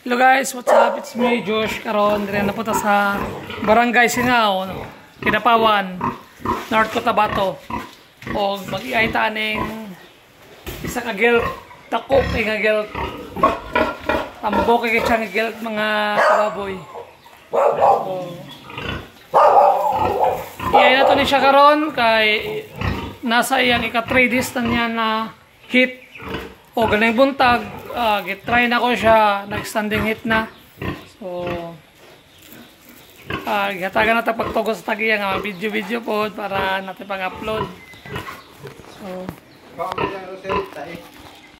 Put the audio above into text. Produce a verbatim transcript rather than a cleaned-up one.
Hello guys, what's up? It's me, Josh. Karon dire na punta sa Barangay Singaw, Kinapawan, North Cotabato. O mag-iay taning isa ka gel takop kay nga gel tambo kay siyang gel mga kababoy. So, iay na to ni siya karon kay nasa iyang ika three days na niya na hit o galing buntag. Uh, gitry na ko siya, nag-standing hit na. So, uh, gatagan natin pagtugo sa tagiya nga video-video po para natin pang-upload. So,